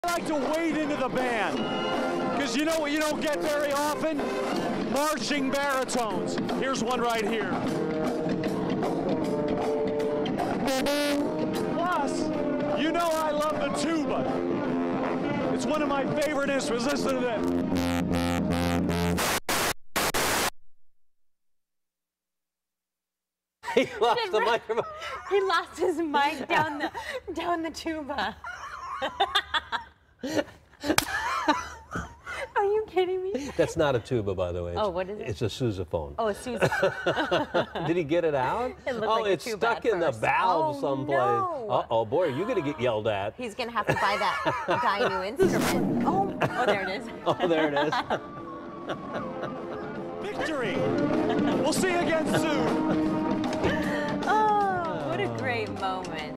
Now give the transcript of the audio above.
I like to wade into the band, because you know what you don't get very often? Marching baritones. Here's one right here. Plus, you know I love the tuba. It's one of my favorite instruments. Listen to this. He lost the microphone. He lost his mic down the tuba. Are you kidding me? That's not a tuba, by the way. Oh, what is it? It's a sousaphone. Oh, a sousaphone. Did he get it out? It looked like a it's tuba stuck at in the first. valve Oh, someplace. no. Uh-oh, boy, you're going to get yelled at. He's gonna have to buy that guy a new instrument. Oh, there it is. Oh, there it is. Victory! We'll see you again soon. Oh, what a great moment.